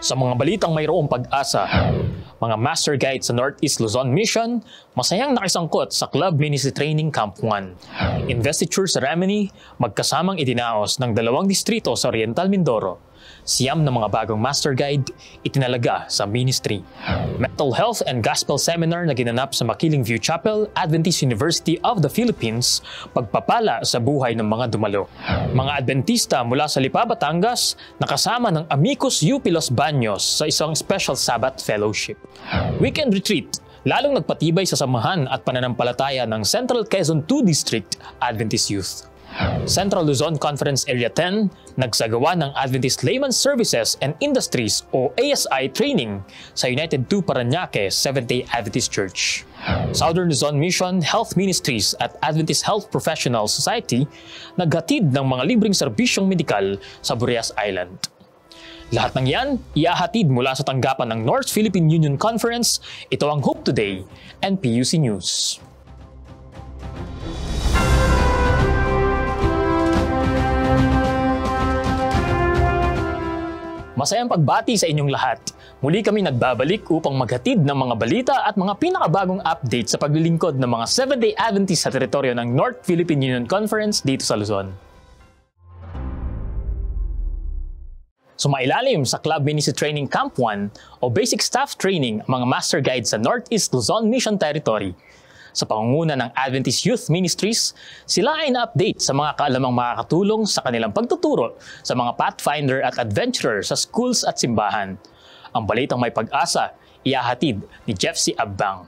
Sa mga balitang mayroong pag-asa, mga master guide sa Northeast Luzon Mission, masayang nakisangkot sa Club Ministry Training Camp 1. Investiture ceremony, magkasamang idinaos ng 2 distrito sa Oriental Mindoro. Siyam na mga bagong master guide itinalaga sa ministry. Mental Health and Gospel Seminar na ginanap sa Makiling View Chapel, Adventist University of the Philippines, pagpapala sa buhay ng mga dumalo. Mga Adventista mula sa Lipa, Batangas, nakasama ng Amicus UP Los Baños sa isang Special Sabbath Fellowship. Weekend retreat, lalong nagpatibay sa samahan at pananampalataya ng Central Quezon II District Adventist Youth. Central Luzon Conference Area 10, nagsagawa ng Adventist Layman Services and Industries o ASI training sa United 2 Parañaque Seventh-day Adventist Church. Southern Luzon Mission Health Ministries at Adventist Health Professional Society naghatid ng mga libreng serbisyong medikal sa Burias Island. Lahat ng yan, iahatid mula sa tanggapan ng North Philippine Union Conference. Ito ang Hope Today, NPUC News. Masayang pagbati sa inyong lahat. Muli kami nagbabalik upang maghatid ng mga balita at mga pinakabagong update sa paglilingkod ng mga Seventh-day Adventist sa teritoryo ng North Philippine Union Conference dito sa Luzon. Sumailalim sa Club Ministry Training Camp 1 o Basic Staff Training ang mga Master Guides sa Northeast Luzon Mission Territory. Sa pangunguna ng Adventist Youth Ministries, sila ay na-update sa mga kaalamang makakatulong sa kanilang pagtuturo sa mga pathfinder at adventurer sa schools at simbahan. Ang balitang may pag-asa, iahatid ni Jeffsy Abbang.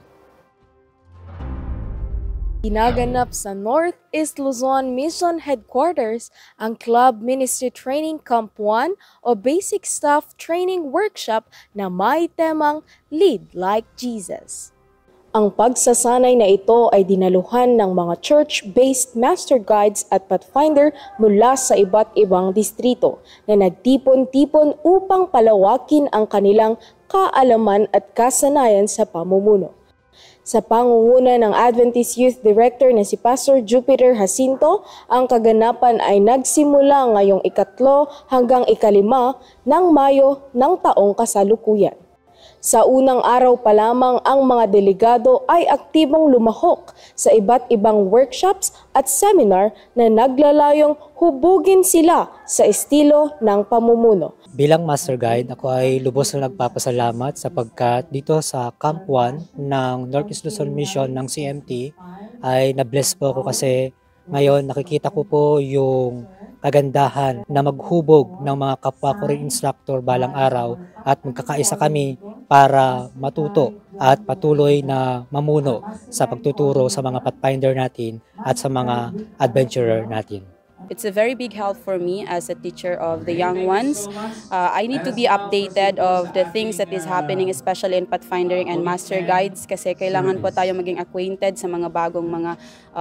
Ginaganap sa Northeast Luzon Mission Headquarters ang Club Ministry Training Camp 1 o Basic Staff Training Workshop na may temang Lead Like Jesus. Ang pagsasanay na ito ay dinaluhan ng mga church-based master guides at pathfinder mula sa iba't ibang distrito na nagtipon-tipon upang palawakin ang kanilang kaalaman at kasanayan sa pamumuno. Sa pangunguna ng Adventist Youth Director na si Pastor Jupiter Jacinto, ang kaganapan ay nagsimula ngayong 3 hanggang 5 ng Mayo ng taong kasalukuyan. Sa unang araw pa lamang ang mga delegado ay aktibong lumahok sa iba't ibang workshops at seminar na naglalayong hubugin sila sa estilo ng pamumuno. Bilang Master Guide, ako ay lubos na nagpapasalamat sapagkat dito sa Camp 1 ng Northeast Luzon Mission ng CMT ay na-bless po ako kasi ngayon nakikita ko po yung kagandahan na maghubog ng mga kapwa ko rin instructor balang araw at magkakaisa kami para matuto at patuloy na mamuno sa pagtuturo sa mga pathfinder natin at sa mga adventurer natin. It's a very big help for me as a teacher of the young ones. I need to be updated of the things that is happening, especially in pathfinding and master guides, kasi kailangan po tayo maging acquainted sa mga bagong mga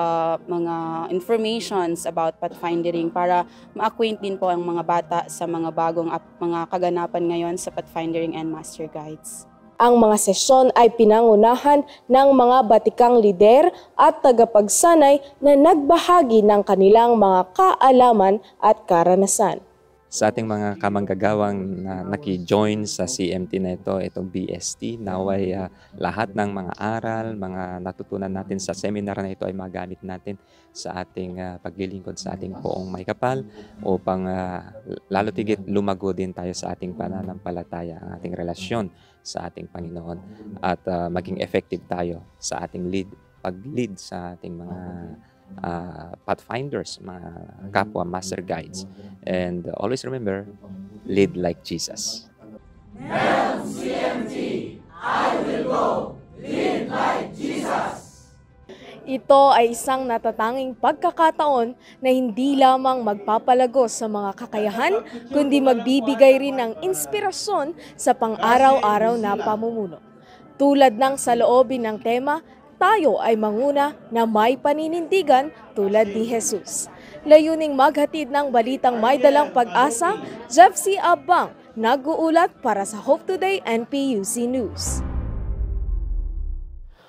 informations about pathfinding para ma-acquaint din po ang mga bata sa mga bagong mga kaganapan ngayon sa pathfinding and master guides. Ang mga sesyon ay pinangunahan ng mga batikang lider at tagapagsanay na nagbahagi ng kanilang mga kaalaman at karanasan. Sa ating mga kamanggagawang na naki-join sa CMT na ito, itong BST, naway lahat ng mga aral, mga natutunan natin sa seminar na ito ay magamit natin sa ating paglilingkod sa ating poong may kapal upang lalo tigit lumago din tayo sa ating pananampalataya, ang ating relasyon sa ating Panginoon at maging effective tayo sa ating pag-lead sa ating mga pathfinders, mga kapwa master guides. And always remember, lead like Jesus. CMT, I will go, lead like Jesus. Ito ay isang natatanging pagkakataon na hindi lamang magpapalago sa mga kakayahan, kundi magbibigay rin ng inspirasyon sa pang-araw-araw na pamumuno. Tulad ng saloobin ng tema, tayo ay manguna na may paninindigan tulad ni Jesus. Layuning maghatid ng balitang may dalang pag-asa, Jeffsy Abbang, nag-uulat para sa Hope Today NPUC News.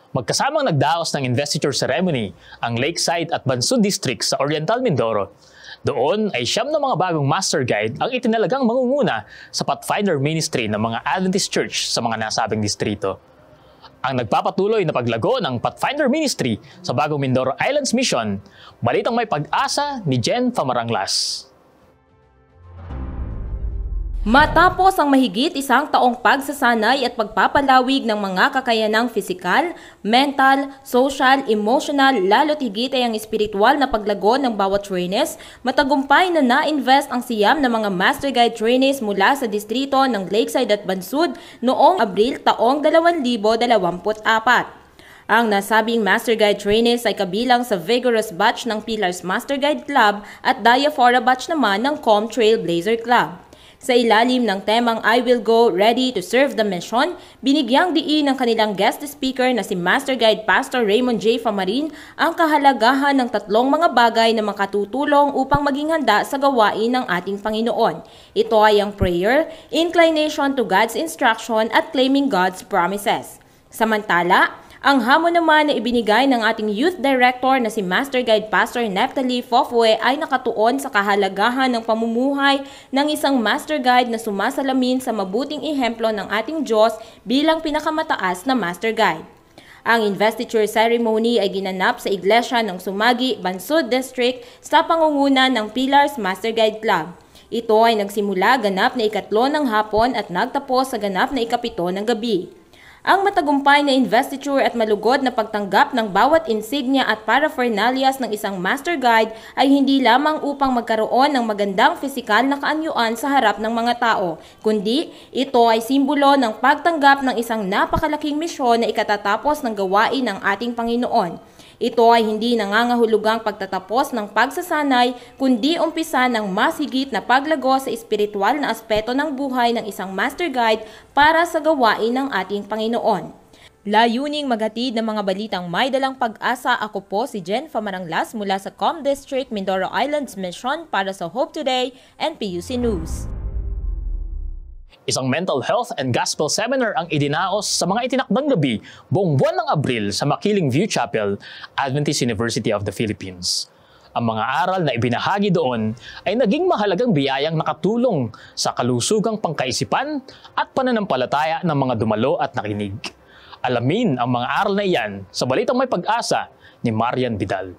Magkasamang nagdaos ng investiture ceremony ang Lakeside at Bansud District sa Oriental Mindoro. Doon ay 9 na mga bagong master guide ang itinalagang mangunguna sa Pathfinder Ministry ng mga Adventist Church sa mga nasabing distrito. Ang nagpapatuloy na paglago ng Pathfinder Ministry sa bagong Mindoro Islands Mission, balitang may pag-asa ni Jen Famaranglas. Matapos ang mahigit 1 taong pagsasanay at pagpapalawig ng mga kakayanang pisikal, mental, social, emotional, lalo't higit ay ang espiritual na paglago ng bawat trainees, matagumpay na na-invest ang siyam na mga Master Guide trainees mula sa distrito ng Lakeside at Bansud noong Abril taong 2024. Ang nasabing Master Guide trainees ay kabilang sa Vigorous Batch ng Pillars Master Guide Club at Diaphora Batch naman ng Com Trailblazer Club. Sa ilalim ng temang I Will Go, Ready to Serve the Mission, binigyang diin ng kanilang guest speaker na si Master Guide Pastor Raymond J. Famarin ang kahalagahan ng 3 mga bagay na makatutulong upang maging handa sa gawain ng ating Panginoon. Ito ay ang prayer, inclination to God's instruction at claiming God's promises. Samantala, ang hamon naman na ibinigay ng ating Youth Director na si Master Guide Pastor Neftali Fofue ay nakatuon sa kahalagahan ng pamumuhay ng isang Master Guide na sumasalamin sa mabuting ehemplo ng ating Diyos bilang pinakamataas na Master Guide. Ang investiture ceremony ay ginanap sa Iglesia ng Sumagi, Bansud District sa pangunguna ng Pillars Master Guide Club. Ito ay nagsimula ganap na 3 ng hapon at nagtapos sa ganap na 7 ng gabi. Ang matagumpay na investiture at malugod na pagtanggap ng bawat insignia at paraphernalias ng isang Master Guide ay hindi lamang upang magkaroon ng magandang pisikal na kaanyuan sa harap ng mga tao, kundi ito ay simbolo ng pagtanggap ng isang napakalaking misyon na ikatatapos ng gawain ng ating Panginoon. Ito ay hindi nangangahulugang pagtatapos ng pagsasanay, kundi umpisa ng mas higit na paglago sa espiritual na aspeto ng buhay ng isang Master Guide para sa gawain ng ating Panginoon. Layuning maghatid ng mga balitang may dalang pag-asa, ako po si Jen Famaranglas mula sa Com District, Mindoro Islands Mission para sa Hope Today and PUC News. Isang mental health and gospel seminar ang idinaos sa mga itinakdang gabi buong buwan ng Abril sa Makiling View Chapel, Adventist University of the Philippines. Ang mga aral na ibinahagi doon ay naging mahalagang biyayang nakatulong sa kalusugang pangkaisipan at pananampalataya ng mga dumalo at nakinig. Alamin ang mga aral na iyan sa balitang may pag-asa ni Marian Vidal.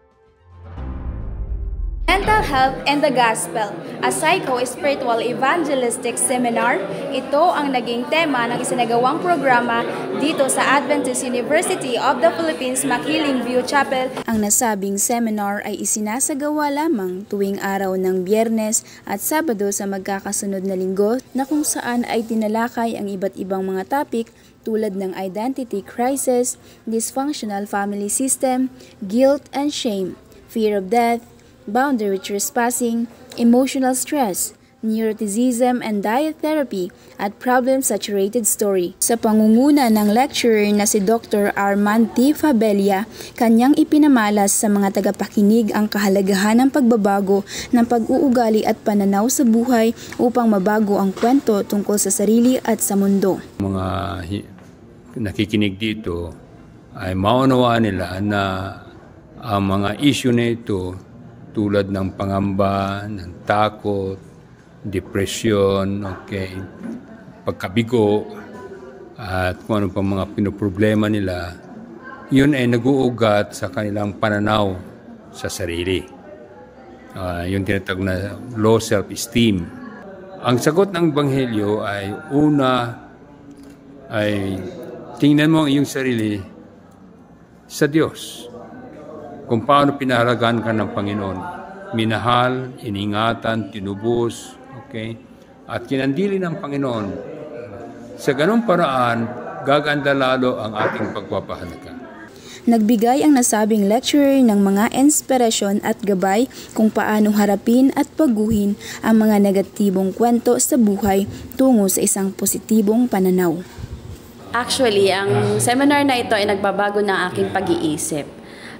Mental Health and the Gospel, a psycho-spiritual evangelistic seminar. Ito ang naging tema ng isinagawang programa dito sa Adventist University of the Philippines Makiling View Chapel. Ang nasabing seminar ay isinasagawa lamang tuwing araw ng Biyernes at Sabado sa magkakasunod na linggo na kung saan ay tinalakay ang iba't ibang mga topic tulad ng identity crisis, dysfunctional family system, guilt and shame, fear of death, boundary trespassing, emotional stress, neuroticism and diet therapy, at problem-saturated story. Sa pangunguna ng lecturer na si Dr. Armand T. Fabella, kanyang ipinamalas sa mga tagapakinig ang kahalagahan ng pagbabago ng pag-uugali at pananaw sa buhay upang mabago ang kwento tungkol sa sarili at sa mundo. Mga nakikinig dito ay maunawaan nila na ang mga issue na ito tulad ng pangamba, ng takot, depression, pagkabigo, at kung ano pang mga pinoproblema nila, yun ay nag-uugat sa kanilang pananaw sa sarili. Yung tinatawag na low self-esteem. Ang sagot ng Ebanghelyo ay una ay tingnan mo ang iyong sarili sa Diyos. Kung paano pinahalagaan ka ng Panginoon. Minahal, iningatan, tinubos, at kinandili ng Panginoon. Sa ganung paraan, gaganda lalo ang ating pagpapahalaga. Nagbigay ang nasabing lecturer ng mga inspirasyon at gabay kung paano harapin at baguhin ang mga negatibong kwento sa buhay tungo sa isang positibong pananaw. Actually, ang seminar na ito ay nagbabago ng aking pag-iisip.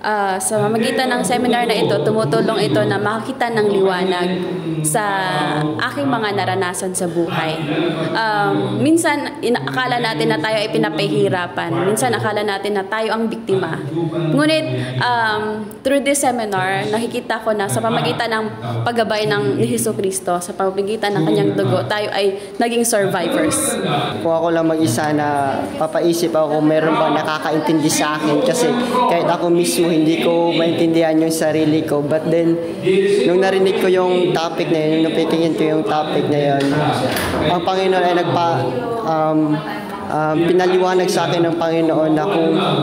Sa mamagitan ng seminar na ito, tumutulong ito na makakita ng liwanag sa aking mga naranasan sa buhay. Minsan, akala natin na tayo ay pinapahihirapan. Minsan, akala natin na tayo ang biktima. Ngunit, through this seminar, nakikita ko na sa pamagitan ng paggabay ni Jesucristo, sa pamagitan ng kanyang dugo, tayo ay naging survivors. Kung ako lang mag-isa na papaisip ako kung meron bang nakakaintindi sa akin kasi kahit ako mismo hindi ko maintindihan yung sarili ko. But then, nung narinig ko yung topic na yun, nung napikingin ko yung topic na yun, ang Panginoon ay pinaliwanag sa akin ng Panginoon na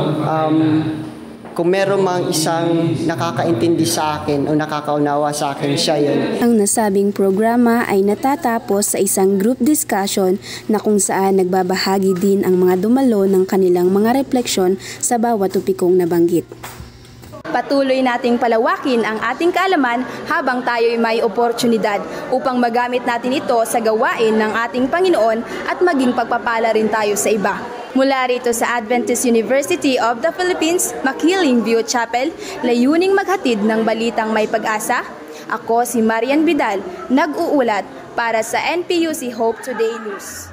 kung meron mang isang nakakaintindi sa akin o nakakaunawa sa akin, siya yun. Ang nasabing programa ay natatapos sa isang group discussion na kung saan nagbabahagi din ang mga dumalo ng kanilang mga refleksyon sa bawat topikong nabanggit. Patuloy nating palawakin ang ating kaalaman habang tayo'y may oportunidad upang magamit natin ito sa gawain ng ating Panginoon at maging pagpapala rin tayo sa iba. Mula rito sa Adventist University of the Philippines, Makiling View Chapel, layuning maghatid ng balitang may pag-asa. Ako si Marian Vidal, nag-uulat para sa NPUC Hope Today News.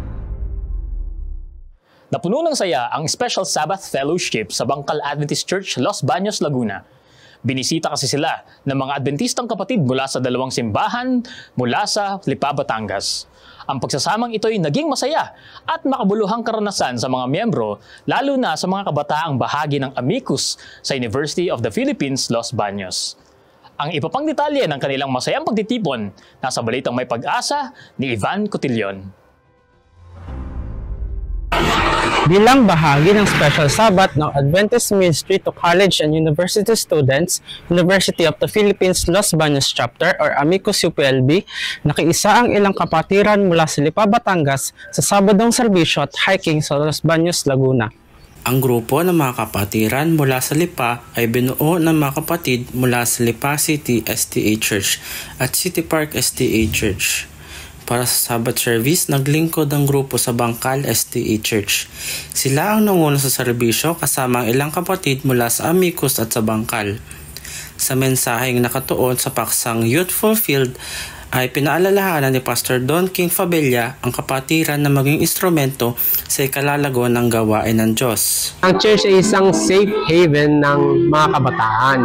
Napuno ng saya ang Special Sabbath Fellowship sa Bangkal Adventist Church, Los Baños, Laguna. Binisita kasi sila ng mga Adventistang kapatid mula sa dalawang simbahan mula sa Lipa, Batangas. Ang pagsasamang ito ay naging masaya at makabuluhang karanasan sa mga miyembro, lalo na sa mga kabataang bahagi ng Amicus sa University of the Philippines, Los Baños. Ang iba pang detalye ng kanilang masayang pagtitipon nasa balitang may pag-asa ni Ivan Cotillon. Bilang bahagi ng Special Sabbath ng Adventist Ministry to College and University Students, University of the Philippines Los Baños Chapter or Amicus UPLB, nakiisa ang ilang kapatiran mula sa Lipa, Batangas sa Sabadong serbisyo at hiking sa Los Baños, Laguna. Ang grupo ng mga kapatiran mula sa Lipa ay binuo ng mga kapatid mula sa Lipa City SDA Church at City Park SDA Church. Para sa Sabbath service, naglingkod ang grupo sa Bangkal SDA Church. Sila ang nanguna sa serbisyo kasama ang ilang kapatid mula sa Amicus at sa Bangkal. Sa mensaheng nakatuon sa paksang Youthful Field ay pinaalalahanan ni Pastor Don King Fabella ang kapatiran na maging instrumento sa ikalalago ng gawain ng Diyos. Ang church ay isang safe haven ng mga kabataan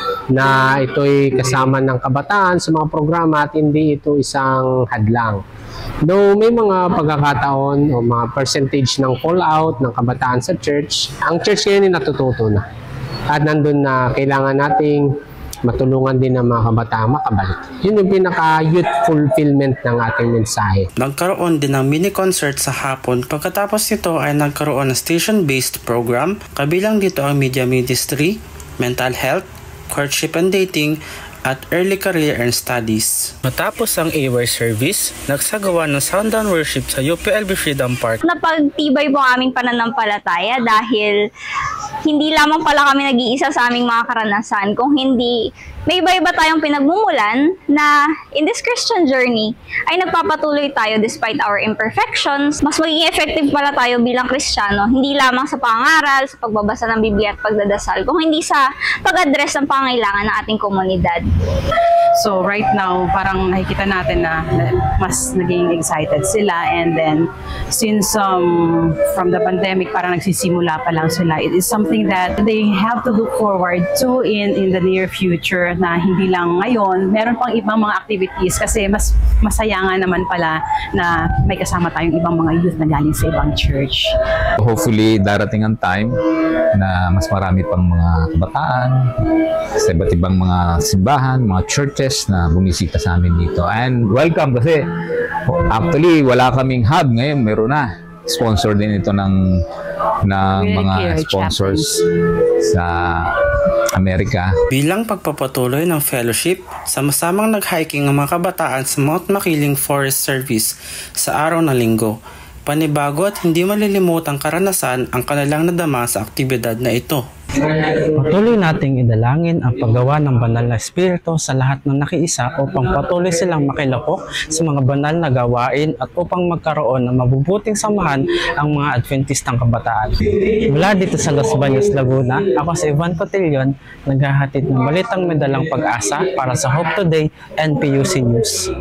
na ito'y kasama ng kabataan sa mga programa at hindi ito isang hadlang. Though may mga pagkakataon o mga percentage ng fallout ng kabataan sa church, ang church ngayon ay natututo na. At nandun na kailangan nating matulungan din ng mga kabataan makabalik. Yun yung pinaka-youth fulfillment ng ating mensahe. Nagkaroon din ng mini-concert sa hapon. Pagkatapos nito ay nagkaroon ng station-based program. Kabilang dito ang media ministry, mental health, courtship and dating, at early career and studies. Matapos ang AWARE service, nagsagawa ng Sundown Worship sa UPLB Freedom Park. Napagtibay po ang aming pananampalataya dahil hindi lamang pala kami nag-iisa sa aming mga karanasan, kung hindi may iba-iba tayong pinagmumulan na in this Christian journey ay nagpapatuloy tayo despite our imperfections. Mas magiging effective pala tayo bilang Kristiyano, hindi lamang sa pangaral, sa pagbabasa ng Biblia at pagdadasal, kung hindi sa pag-address ng pangailangan ng ating komunidad. So right now, parang nakikita natin na mas naging excited sila, and then since from the pandemic, parang nagsisimula pa lang sila. It is something that they have to look forward to in the near future, na hindi lang ngayon, meron pang ibang mga activities kasi mas masaya nga naman pala na may kasama tayong ibang mga youth na galing sa ibang church. Hopefully, darating ang time na mas marami pang mga kabataan sa iba't ibang mga simbahan, mga churches na bumisita sa amin dito. And welcome kasi actually wala kaming hub ngayon, meron na. Sponsor din ito ng mga sponsors sa Amerika. Bilang pagpapatuloy ng fellowship, sama-samang nag-hiking ang mga kabataan sa Mount Makiling Forest Service sa araw ng linggo. Panibago at hindi malilimutang karanasan ang kanilang nadama sa aktibidad na ito. Patuloy nating idalangin ang paggawa ng banal na espiritu sa lahat ng nakiisa upang patuloy silang makilahok sa mga banal na gawain at upang magkaroon ng mabubuting samahan ang mga Adventistang kabataan. Mula dito sa Los Baños, Laguna, ako si Ivan Cotillion, naghahatid ng balitang may dalang pag-asa para sa Hope Today and PUC News.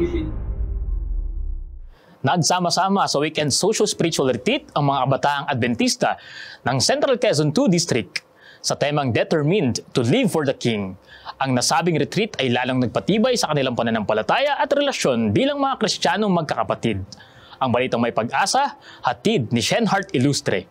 Nagsama-sama sa weekend socio-spiritual retreat ang mga kabataang Adventista ng Central Quezon II District sa temang Determined to Live for the King. Ang nasabing retreat ay lalong nagpatibay sa kanilang pananampalataya at relasyon bilang mga Kristiyanong magkakapatid. Ang balitang may pag-asa, hatid ni Shenhart Ilustre.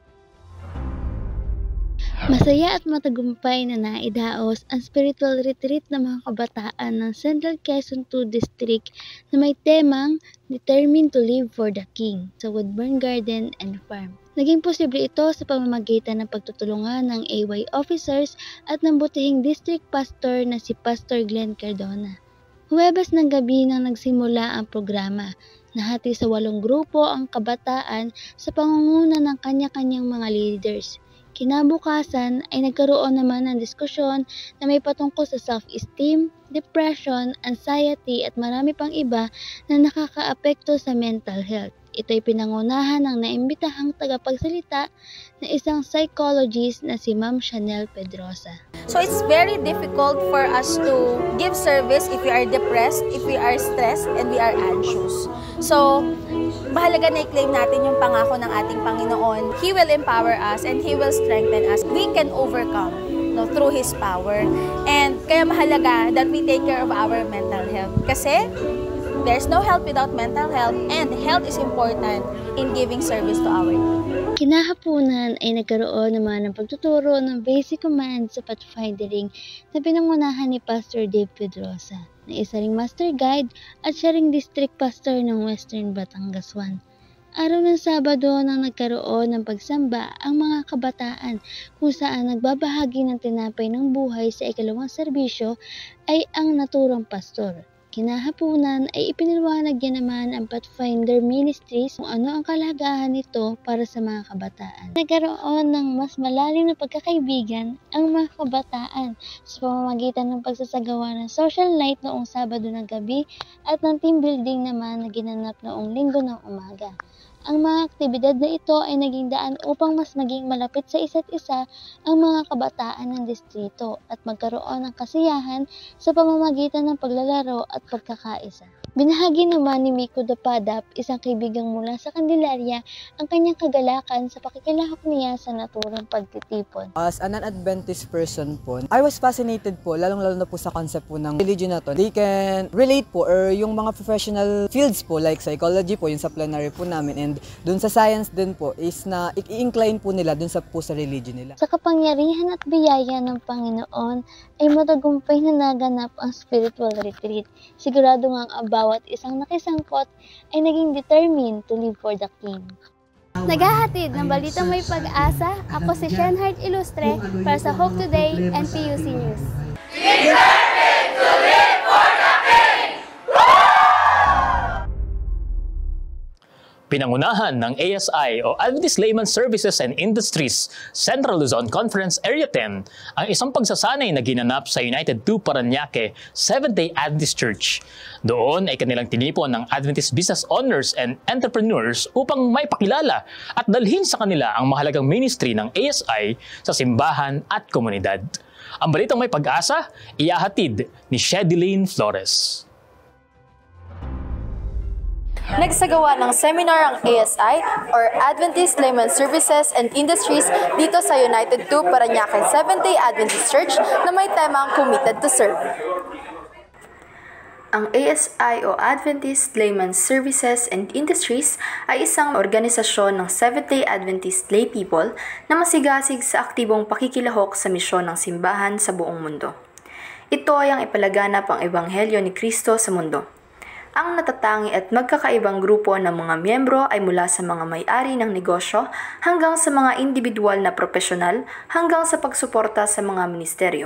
Masaya at matagumpay na naidaos ang spiritual retreat ng mga kabataan ng Central Quezon II District na may temang Determined to Live for the King sa Woodburn Garden and Farm. Naging posible ito sa pamamagitan ng pagtutulungan ng AY officers at ng butihing district pastor na si Pastor Glenn Cardona. Huwebes ng gabi nang nagsimula ang programa. Nahati sa 8 grupo ang kabataan sa pangunguna ng kanya-kanyang mga leaders. Kinabukasan ay nagkaroon naman ng diskusyon na may patungkol sa self-esteem, depression, anxiety at marami pang iba na nakakaapekto sa mental health. Ito'y pinangunahan ng naimbitahang tagapagsalita na isang psychologist na si Ma'am Chanel Pedrosa. So it's very difficult for us to give service if we are depressed, if we are stressed, and we are anxious. So, mahalaga na i-claim natin yung pangako ng ating Panginoon. He will empower us and He will strengthen us. We can overcome through His power. And kaya mahalaga that we take care of our mental health. Kasi there's no health without mental health, and health is important in giving service to our people. Kinahaponan ay nagkaroon naman ng pagtuturo ng basic commands sa pathfinding na pinangunahan ni Pastor Dave Pedrosa, na isa ring master guide at siya ring district pastor ng Western Batangas 1. Araw ng Sabado nang nagkaroon ng pagsamba ang mga kabataan kung saan nagbabahagi ng tinapay ng buhay sa ikalawang serbisyo ay ang naturang pastor. Kinahaponan ay ipinaliwanag niya naman ang Pathfinder Ministries kung ano ang kalagahan nito para sa mga kabataan. Nagkaroon ng mas malalim na pagkakaibigan ang mga kabataan sa pamamagitan ng pagsasagawa ng social night noong Sabado ng gabi at ng team building naman na ginanap noong Linggo ng umaga. Ang mga aktibidad na ito ay naging daan upang mas maging malapit sa isa't isa ang mga kabataan ng distrito at magkaroon ng kasiyahan sa pamamagitan ng paglalaro at pagkakaisa. Binahagi naman ni Miko Dapadap, isang kaibigang mula sa Candelaria, ang kanyang kagalakan sa pakikilahok niya sa naturang pagtitipon. As an Adventist person po, I was fascinated po, lalong-lalo na po sa concept po ng religion na to. They can relate po, or yung mga professional fields po, like psychology po, yung sa plenary po namin, and dun sa science din po, is na i-incline po nila dun sa religion nila. Sa kapangyarihan at biyaya ng Panginoon, ay matagumpay na naganap ang spiritual retreat. Sigurado ngang bawat isang nakisangkot ay naging determined to live for the King. Naghahatid ng balitang may pag-asa, ako si Shenhart Ilustre para sa Hope Today and PUC News. Determined to live for the King! Pinangunahan ng ASI o Adventist Layman Services and Industries Central Luzon Conference Area 10 ang isang pagsasanay na ginanap sa United 2 Parañaque Seventh-day Adventist Church. Doon ay kanilang tinipon ng Adventist Business Owners and Entrepreneurs upang maipakilala at dalhin sa kanila ang mahalagang ministry ng ASI sa simbahan at komunidad. Ang balitang may pag-asa, iyahatid ni Shedeline Flores. Nagsagawa ng seminar ang ASI or Adventist Layman Services and Industries dito sa United 2 Parañaque Seventh-day Adventist Church na may temang Committed to Serve. Ang ASI o Adventist Layman Services and Industries ay isang organisasyon ng Seventh-day Adventist lay people na masigasig sa aktibong pakikilahok sa misyon ng simbahan sa buong mundo. Ito ay ang ipalaganap ang Ebanghelyo ni Kristo sa mundo. Ang natatangi at magkakaibang grupo ng mga miyembro ay mula sa mga may-ari ng negosyo hanggang sa mga individual na profesional hanggang sa pagsuporta sa mga ministeryo.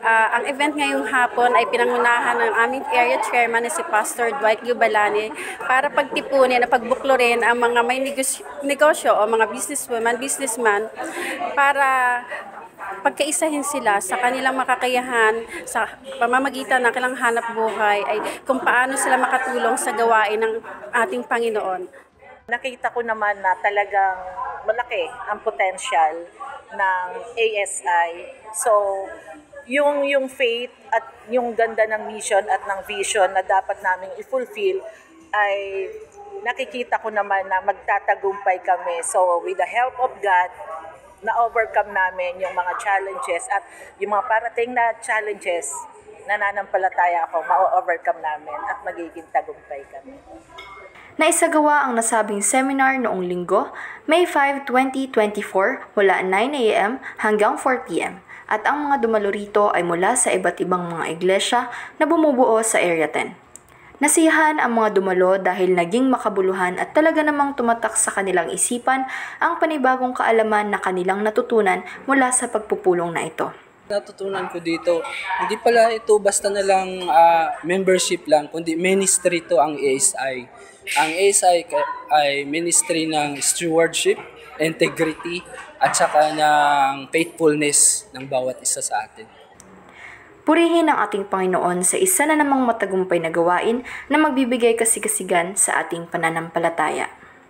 Ang event ngayong hapon ay pinangunahan ng aming area chairman na si Pastor Dwight Gubalani para pagtipunin at pagbuklurin ang mga may negosyo o mga businesswoman, businessman para pagkaisahin sila sa kanilang makakayahan sa pamamagitan ng kanilang hanap buhay ay kung paano sila makatulong sa gawain ng ating Panginoon. Nakita ko naman na talagang malaki ang potential ng ASI. So, yung faith at yung ganda ng mission at ng vision na dapat namin i-fulfill ay nakikita ko naman na magtatagumpay kami. So, with the help of God, na-overcome namin yung mga challenges at yung mga parating na challenges, nananampalataya ako, ma-overcome namin at magiging tagumpay kami. Naisagawa ang nasabing seminar noong Linggo, May 5, 2024 mula 9 a.m. hanggang 4 p.m. At ang mga dumalo rito ay mula sa iba't ibang mga iglesia na bumubuo sa Area 10. Nasiyahan ang mga dumalo dahil naging makabuluhan at talaga namang tumatak sa kanilang isipan ang panibagong kaalaman na kanilang natutunan mula sa pagpupulong na ito. Natutunan ko dito, hindi pala ito basta na lang membership lang, kundi ministry to ang ASI. Ang ASI ay ministry ng stewardship, integrity, at saka ng faithfulness ng bawat isa sa atin. Purihin ang ating Panginoon sa isa na namang matagumpay na gawain na magbibigay kasigasigan sa ating pananampalataya.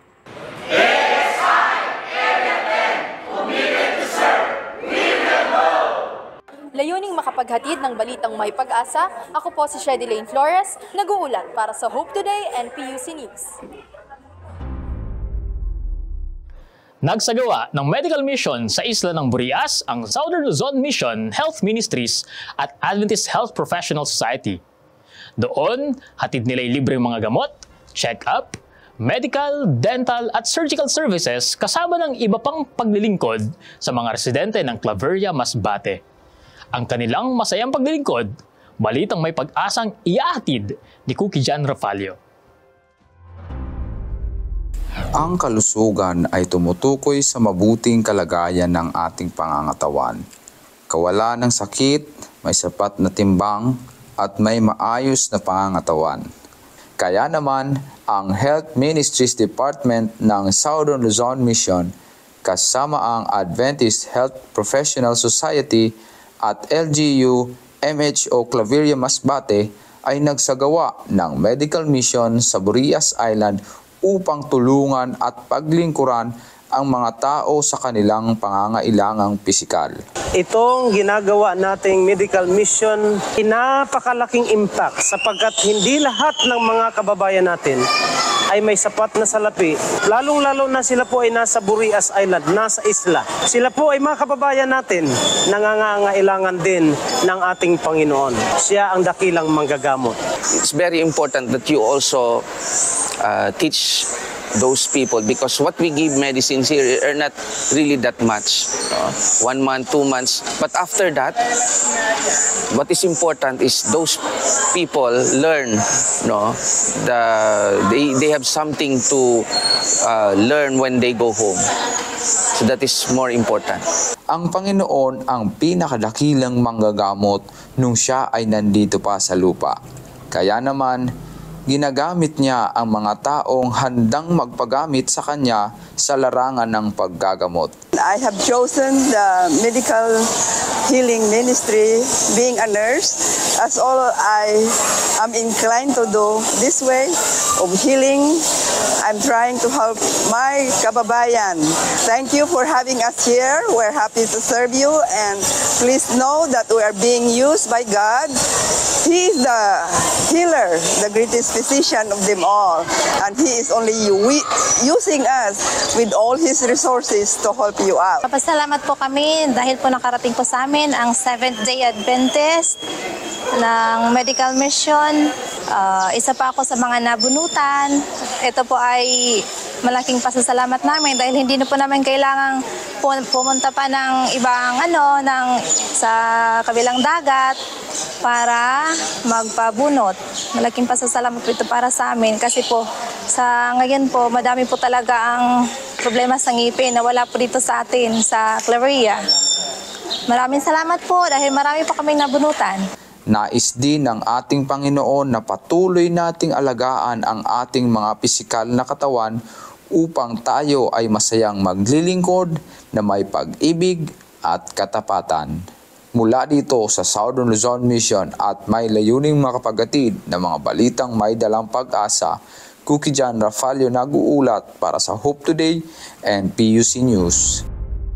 Layuning makapaghatid ng balitang may pag-asa, ako po si Shedilane Flores, nag-uulat para sa Hope Today and PUC News. Nagsagawa ng medical mission sa isla ng Burias ang Southern Luzon Mission Health Ministries at Adventist Health Professional Society. Doon, hatid nila'y libreng mga gamot, check-up, medical, dental at surgical services kasama ng iba pang paglilingkod sa mga residente ng Claveria, Masbate. Ang kanilang masayang paglilingkod, balitang may pag-asang iahatid ni Cookie Jan Rafalio. Ang kalusugan ay tumutukoy sa mabuting kalagayan ng ating pangangatawan. Kawalan ng sakit, may sapat na timbang, at may maayos na pangangatawan. Kaya naman, ang Health Ministries Department ng Southern Luzon Mission kasama ang Adventist Health Professional Society at LGU MHO Claveria Masbate ay nagsagawa ng medical mission sa Burias Island upang tulungan at paglingkuran ang mga tao sa kanilang pangangailangang pisikal. Itong ginagawa nating medical mission ay napakalaking impact sapagkat hindi lahat ng mga kababayan natin ay may sapat na salapi. Lalong-lalo na sila po ay nasa Burias Island, nasa isla. Sila po ay mga kababayan natin, nangangailangan din ng ating Panginoon. Siya ang dakilang manggagamot. It's very important that you also teach those people because what we give medicines here are not really that much. 1 month, 2 months. But after that, what is important is those people learn. They have something to learn when they go home. So that is more important. Ang Panginoon ang pinakadakilang manggagamot nung siya ay nandito pa sa lupa. Kaya naman, ginagamit niya ang mga taong handang magpagamit sa kanya sa larangan ng paggagamot. I have chosen the medical healing ministry, being a nurse, as all I am inclined to do this way of healing. I'm trying to help my kababayan. Thank you for having us here. We're happy to serve you, and please know that we are being used by God. He is the healer, the greatest physician of them all, and He is only using us with all His resources to help you out. Pasalamat po kami dahil po nakarating po sa amin ang Seventh-day Adventist ng medical mission. Isa pa ako sa mga nabunutan. Ito po ay malaking pasasalamat namin dahil hindi na po namin kailangang pumunta pa ng ibang sa kabilang dagat para magpabunot. Malaking pasasalamat po ito para sa amin kasi po sa ngayon po madami po talaga ang problema sa ngipin na wala po dito sa atin sa Claveria. Maraming salamat po dahil marami pa kaming nabunutan. Nais din ng ating Panginoon na patuloy nating alagaan ang ating mga pisikal na katawan upang tayo ay masayang maglilingkod na may pag-ibig at katapatan. Mula dito sa Southern Luzon Mission at may layuning makapagatid ng mga balitang may dalang pag-asa, Cookie John Rafalio nag-uulat para sa Hope Today and PUC News.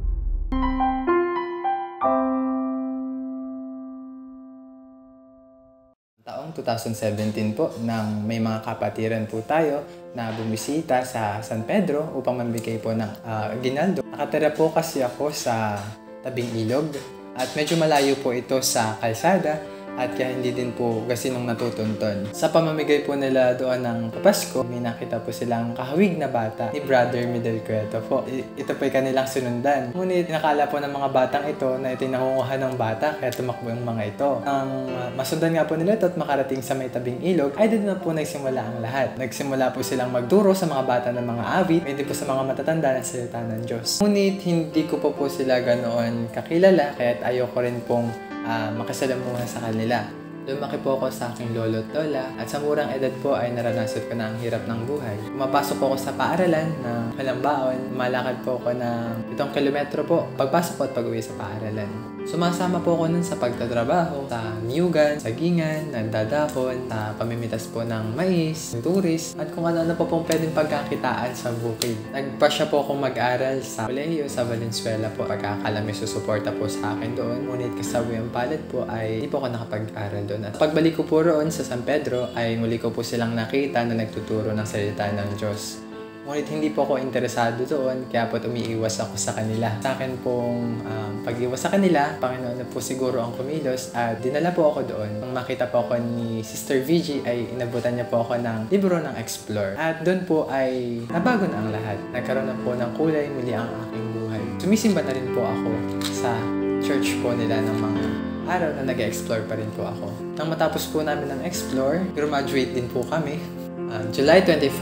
Taong 2017 po nang may mga kapatiran po tayo na bumisita sa San Pedro upang mamigay po ng aguinaldo. Nakatira po kasi ako sa tabing ilog at medyo malayo po ito sa kalsada at kaya hindi din po gasinong natutunton. Sa pamamigay po nila doon ng Pasko, may nakita po silang kahawig na bata ni Brother Midel Cueto po. Ito po ay kanilang sinundan. Ngunit nakala po ng mga batang ito na ito'y nangunguha ng bata kaya tumakbo yung mga ito. Ang masundan nga po nila ito at makarating sa may tabing ilog ay doon na po nagsimula ang lahat. Nagsimula po silang magturo sa mga bata ng mga awit, hindi po sa mga matatanda ng salita ng Diyos. Ngunit hindi ko po sila ganoon kakilala kaya't ayoko rin pong makasalamuha sa kanila. Lumaki po ako sa aking lolo at lola at sa murang edad po ay naranasan ko na ang hirap ng buhay. Pumapasok po ako sa paaralan ng Kalambaon. Malakad po ako ng 7 kilometro po pagpasok po at pag-uwi sa paaralan. Sumasama po ako nun sa pagtatrabaho, sa niyugan, sa gingan, nagdadahon, sa pamimitas po ng mais, ng turis, at kung ano-ano po pong pwedeng pagkakitaan sa bukid. Nagpasya po akong mag-aral sa kolehiyo sa Valenzuela po. Pagkakala may susuporta po sa akin doon. Ngunit kasawi ang palad po ay hindi po ako nakapag-aral doon. At pagbalik ko po roon sa San Pedro ay muli ko po silang nakita na nagtuturo ng salita ng Diyos. Ngunit hindi po ako interesado doon, kaya po umiiwas ako sa kanila. Sa akin pong pag-iwas sa kanila, Panginoon na po siguro ang kumilos at dinala po ako doon. Nung makita po ako ni Sister VG ay inabutan niya po ako ng libro ng Explore. At doon po ay nabago na ang lahat. Nagkaroon na po ng kulay muli ang aking buhay. Sumisimba na rin po ako sa church po nila ng mga araw na nag-explore pa rin po ako. Nang matapos po namin ng Explore, graduate din po kami. July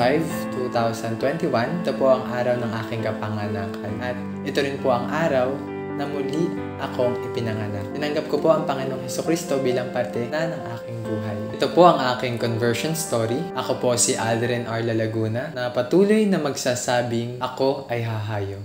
25, 2021, ito po ang araw ng aking kapanganakan. At ito rin po ang araw na muli akong ipinanganak. Tinanggap ko po ang Panginoong Hesukristo bilang parte na ng aking buhay. Ito po ang aking conversion story. Ako po si Aldrin Arla Laguna na patuloy na magsasabing ako ay hahayo.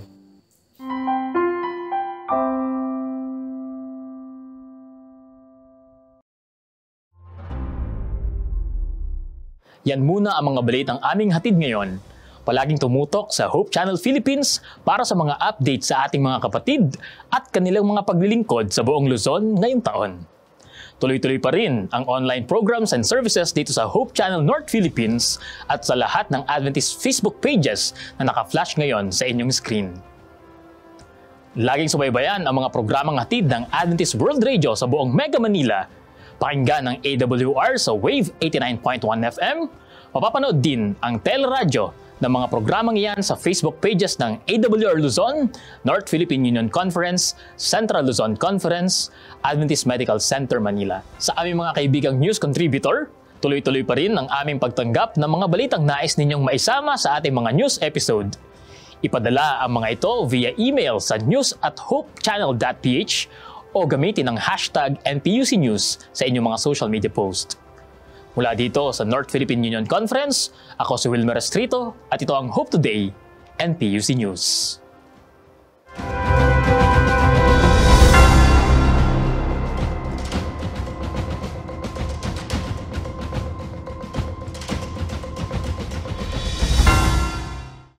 Yan muna ang mga balitang aming hatid ngayon. Palaging tumutok sa Hope Channel Philippines para sa mga updates sa ating mga kapatid at kanilang mga paglilingkod sa buong Luzon ngayong taon. Tuloy-tuloy pa rin ang online programs and services dito sa Hope Channel North Philippines at sa lahat ng Adventist Facebook pages na naka-flash ngayon sa inyong screen. Laging subaybayan ang mga programang hatid ng Adventist World Radio sa buong Mega Manila. Pakinggan ang AWR sa Wave 89.1 FM. Mapapanood din ang teleradyo ng mga programang iyan sa Facebook pages ng AWR Luzon, North Philippine Union Conference, Central Luzon Conference, Adventist Medical Center Manila. Sa aming mga kaibigang news contributor, tuloy-tuloy pa rin ang aming pagtanggap ng mga balitang nais ninyong maisama sa ating mga news episode. Ipadala ang mga ito via email sa news@hopechannel.ph o gamitin ang hashtag NPUC News sa inyong mga social media post. Mula dito sa North Philippine Union Conference, ako si Wilmer Estrito at ito ang Hope Today, NPUC News.